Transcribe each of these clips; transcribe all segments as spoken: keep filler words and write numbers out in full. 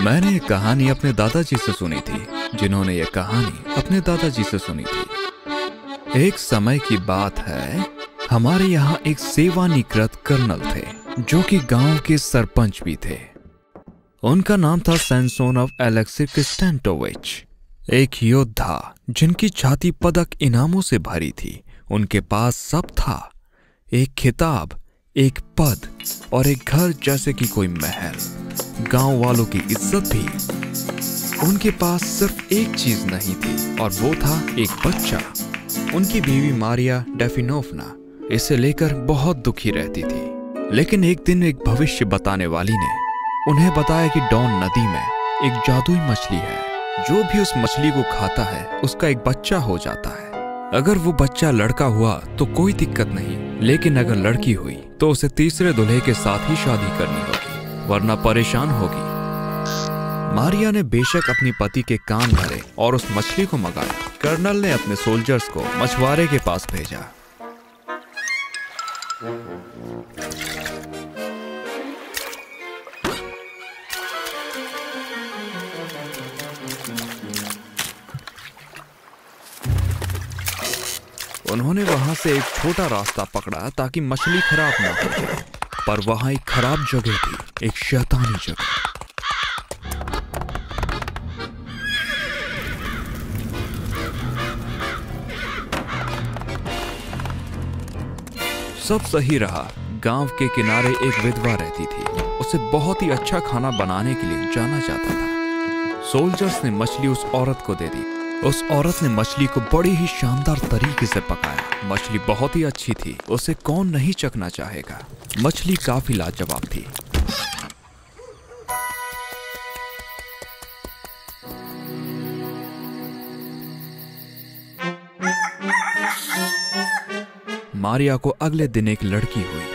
मैंने एक कहानी अपने दादाजी से सुनी थी, जिन्होंने ये कहानी अपने दादाजी से सुनी थी। एक समय की बात है, हमारे यहाँ एक सेवानिवृत्त कर्नल थे, जो कि गांव के सरपंच भी थे। उनका नाम था सैमसोन एलेक्सी क्रिस्टेंटोविच, एक योद्धा जिनकी छाती पदक इनामों से भरी थी। उनके पास सब था, एक खिताब, एक पद और एक घर जैसे कि कोई महल, गांव वालों की इज्जत भी। उनके पास सिर्फ एक चीज नहीं थी और वो था एक बच्चा। उनकी बीवी मारिया डेफिनोवना इसे लेकर बहुत दुखी रहती थी। लेकिन एक दिन एक भविष्य बताने वाली ने उन्हें बताया कि डॉन नदी में एक जादुई मछली है, जो भी उस मछली को खाता है उसका एक बच्चा हो जाता है। अगर वो बच्चा लड़का हुआ तो कोई दिक्कत नहीं, लेकिन अगर लड़की हुई तो उसे तीसरे दूल्हे के साथ ही शादी करनी होगी, वरना परेशान होगी। मारिया ने बेशक अपनी पति के कान भरे और उस मछली को मंगाया। कर्नल ने अपने सोल्जर्स को मछुआरे के पास भेजा। उन्होंने वहां से एक छोटा रास्ता पकड़ा ताकि मछली खराब ना हो जाए, पर वहां एक खराब जगह थी, एक शैतानी जगह। सब सही रहा। गांव के किनारे एक विधवा रहती थी। उसे बहुत ही अच्छा खाना बनाने के लिए जाना जाता था। सोल्जर्स ने मछली उस औरत को दे दी। उस औरत ने मछली को बड़ी ही शानदार तरीके से पकाया। मछली बहुत ही अच्छी थी, उसे कौन नहीं चखना चाहेगा। मछली काफी लाजवाब थी। मारिया को अगले दिन एक लड़की हुई।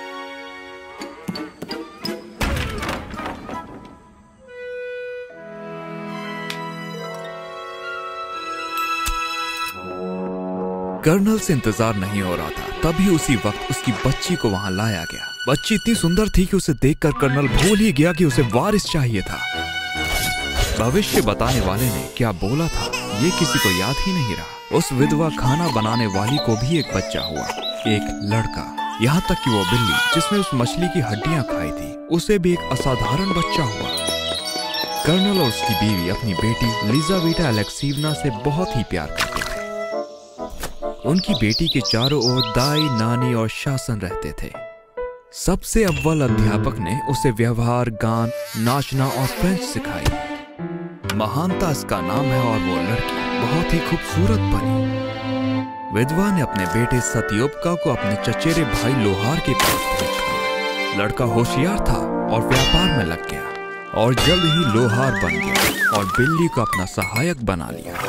कर्नल से इंतजार नहीं हो रहा था, तभी उसी वक्त उसकी बच्ची को वहां लाया गया। बच्ची इतनी सुंदर थी कि उसे देखकर कर्नल भूल ही गया कि उसे वारिस चाहिए था। भविष्य बताने वाले ने क्या बोला था, ये किसी को याद ही नहीं रहा। उस विधवा खाना बनाने वाली को भी एक बच्चा हुआ, एक लड़का। यहाँ तक कि वो बिल्ली जिसने उस मछली की हड्डियां खाई थी, उसे भी एक असाधारण बच्चा हुआ। कर्नल और उसकी बीवी अपनी बेटी लिजावेटा एलेक्सीवना से बहुत ही प्यार करते थे। उनकी बेटी के चारों ओर दाई, नानी और शासन रहते थे। सबसे अव्वल अध्यापक ने उसे व्यवहार, गान, नाचना और फ्रेंच सिखाई। महानता इसका नाम है और वो लड़की बहुत ही खूबसूरत बनी। विधवा ने अपने बेटे सत्योपका को अपने चचेरे भाई लोहार के पास भेज दिया। लड़का होशियार था और व्यापार में लग गया और जल्द ही लोहार बन गया और बिल्ली को अपना सहायक बना लिया।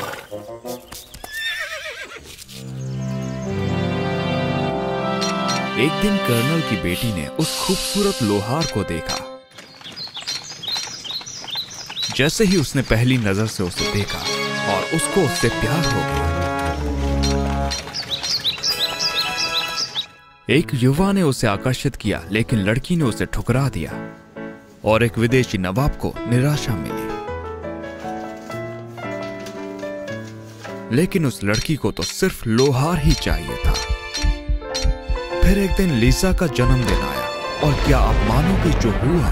एक दिन कर्नल की बेटी ने उस खूबसूरत लोहार को देखा। जैसे ही उसने पहली नजर से उसे देखा और उसको उससे प्यार हो गया। एक युवा ने उसे आकर्षित किया, लेकिन लड़की ने उसे ठुकरा दिया और एक विदेशी नवाब को निराशा मिली। लेकिन उस लड़की को तो सिर्फ लोहार ही चाहिए था। फिर एक दिन लीसा का जन्मदिन आया और क्या आप मानोगे जो हुआ?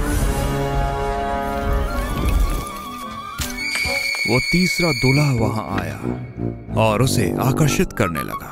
वो तीसरा दूल्हा वहां आया और उसे आकर्षित करने लगा।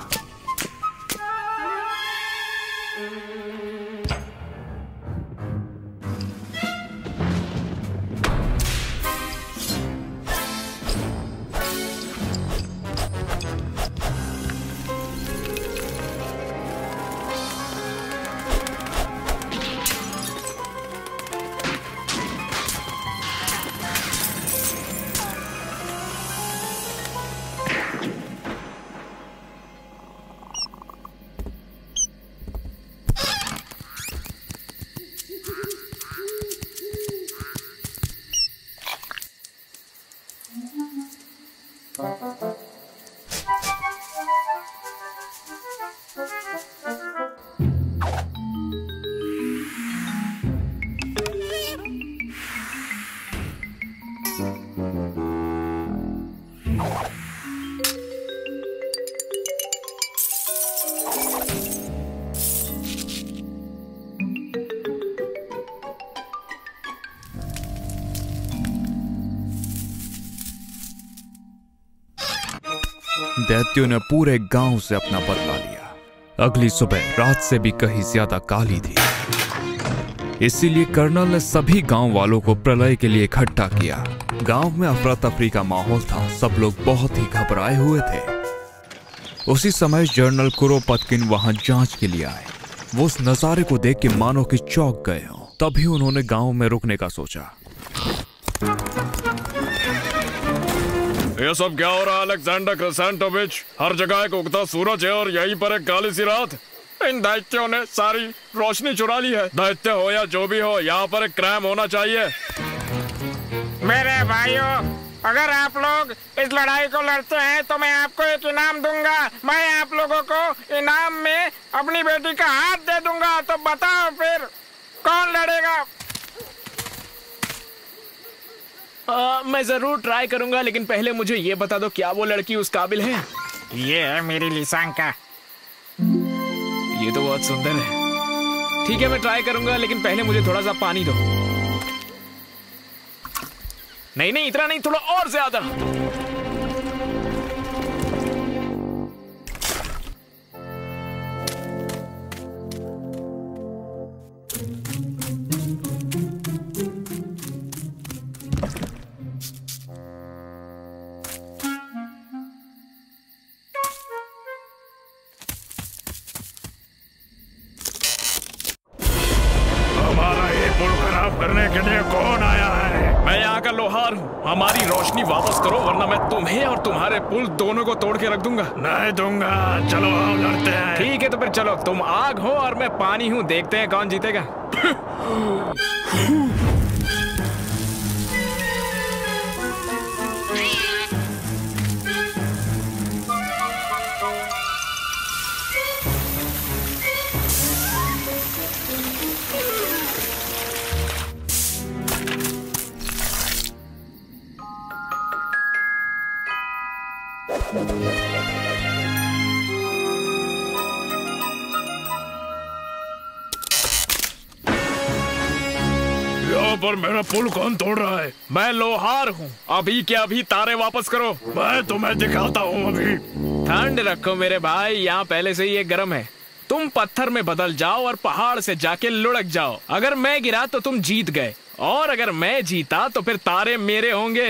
दैत्यों ने पूरे गांव से अपना बदला लिया। अगली सुबह रात से भी कहीं ज्यादा काली थी, इसीलिए कर्नल ने सभी गांव वालों को प्रलय के लिए इकट्ठा किया। गांव में अफरा तफरी का माहौल था, सब लोग बहुत ही घबराए हुए थे। उसी समय जनरल कुरोपत्किन वहां जांच के लिए आए। वो उस नजारे को देख के मानो कि चौंक गए हो। तभी उन्होंने गांव में रुकने का सोचा। ये सब क्या हो रहा है अलेक्जेंडर क्रिसेंटोविच? हर जगह एक उगता सूरज है और यहीं पर एक काली सी रात। इन दैत्यों ने सारी रोशनी चुरा ली है। दैत्य हो या जो भी हो, यहाँ पर एक क्रैम होना चाहिए। मेरे भाइयों, अगर आप लोग इस लड़ाई को लड़ते हैं तो मैं आपको एक इनाम दूंगा। मैं आप लोगों को इनाम में अपनी बेटी का हाथ दे दूंगा। तो बताओ फिर कौन लड़ेगा? आ, मैं जरूर ट्राई करूंगा, लेकिन पहले मुझे ये बता दो, क्या वो लड़की उस काबिल है? ये है मेरी लिसांका। ये तो बहुत सुंदर है। ठीक है, मैं ट्राई करूंगा, लेकिन पहले मुझे थोड़ा सा पानी दो। नहीं नहीं, इतना नहीं, थोड़ा और ज्यादा। हमारा ये पुल खराब करने के लिए कौन आया है? मैं यहाँ का लोहार हूँ। हमारी रोशनी वापस करो, वरना मैं तुम्हें और तुम्हारे पुल दोनों को तोड़ के रख दूंगा। नहीं दूंगा। चलो हम लड़ते हैं। ठीक है, तो फिर चलो। तुम आग हो और मैं पानी हूँ, देखते हैं कौन जीतेगा। यहाँ पर मेरा पुल कौन तोड़ रहा है? मैं लोहार हूँ। अभी के अभी तारे वापस करो। मैं तुम्हें दिखाता हूँ अभी। ठंड रखो मेरे भाई, यहाँ पहले से ही ये गर्म है। तुम पत्थर में बदल जाओ और पहाड़ से जाके लुढ़क जाओ। अगर मैं गिरा तो तुम जीत गए, और अगर मैं जीता तो फिर तारे मेरे होंगे।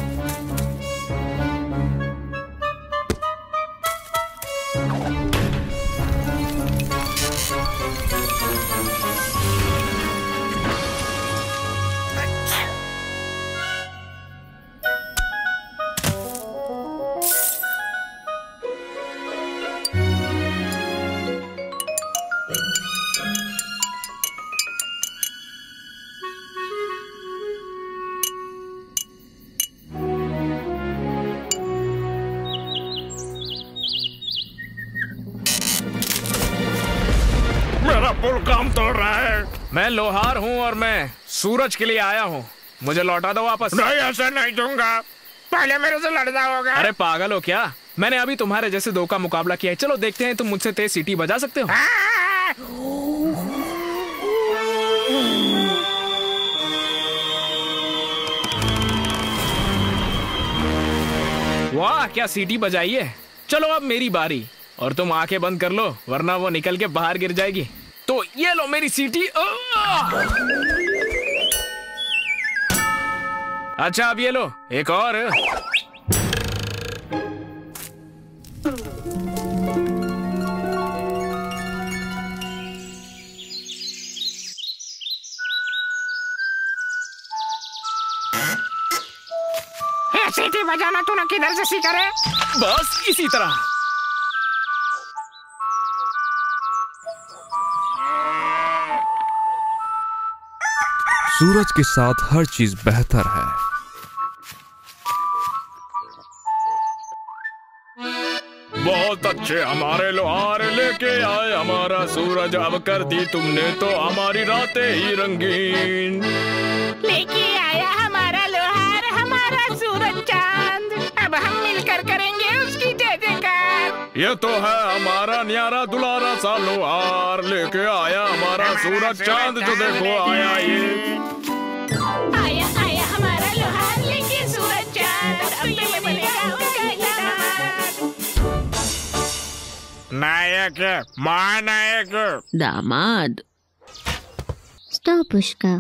मेरा पुल काम तोड़ रहा है। मैं लोहार हूँ और मैं सूरज के लिए आया हूँ। मुझे लौटा दो वापस। नहीं, ऐसा नहीं दूंगा। पहले मेरे से लड़ना होगा। अरे पागल हो क्या? मैंने अभी तुम्हारे जैसे दो का मुकाबला किया है। चलो देखते हैं तुम मुझसे तेज सीटी बजा सकते हो। वाह, क्या सीटी बजाई है। चलो अब मेरी बारी, और तुम आंखें बंद कर लो, वरना वो निकल के बाहर गिर जाएगी। तो ये लो मेरी सीटी। अच्छा, अब ये लो एक और। सीटी बजाना तूने किधर से सीखा रे? बस इसी तरह। सूरज के साथ हर चीज बेहतर है। बहुत अच्छे, हमारे लोहार लेके आए हमारा सूरज। अब कर दी तुमने तो हमारी रातें ही रंगीन। लेके आया हमारा लोहार, हमारा सूरज चांद। अब हम मिलकर करेंगे उसकी जय जयकार। ये तो है हमारा न्यारा दुलारा सा लोहार, लेके आया हमारा सूरज चांद। जो देखो आया ये। आया आया हमारा लोहार लेके सूरज चांद। अब तो ये बनेगा उसका इनाम। नायक, महानायक। दामाद। स्टॉप पुष्का।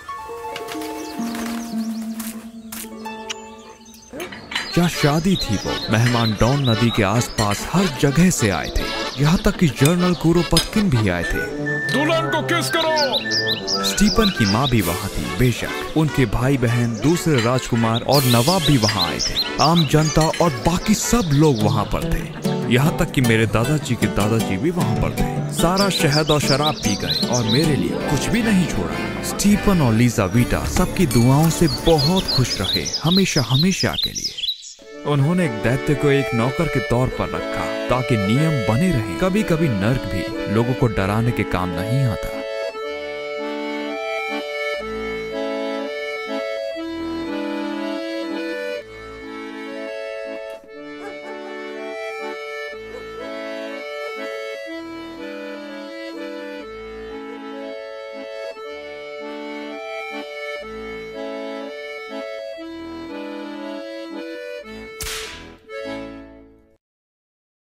क्या शादी थी वो। मेहमान डॉन नदी के आसपास हर जगह से आए थे, यहाँ तक कि जनरल कुरोपत्किन भी आए थे। दुल्हन को किस करो। स्टीफन की माँ भी वहाँ थी। बेशक उनके भाई बहन, दूसरे राजकुमार और नवाब भी वहाँ आए थे। आम जनता और बाकी सब लोग वहाँ पर थे, यहाँ तक कि मेरे दादाजी के दादाजी भी वहाँ पर थे। सारा शहद और शराब पी गए और मेरे लिए कुछ भी नहीं छोड़ा। स्टीफन और लीज़ावेटा सबकी दुआओं से बहुत खुश रहे, हमेशा हमेशा के लिए। उन्होंने एक दैत्य को एक नौकर के तौर पर रखा ताकि नियम बने रहे। कभी कभी नर्क भी लोगों को डराने के काम नहीं आता।